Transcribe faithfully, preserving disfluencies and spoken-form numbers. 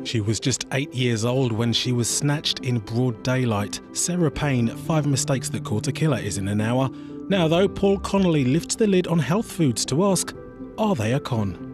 She was just eight years old when she was snatched in broad daylight. Sarah Payne, Five Mistakes That Caught a Killer is in an hour. Now though, Paul Connolly lifts the lid on health foods to ask, are they a con?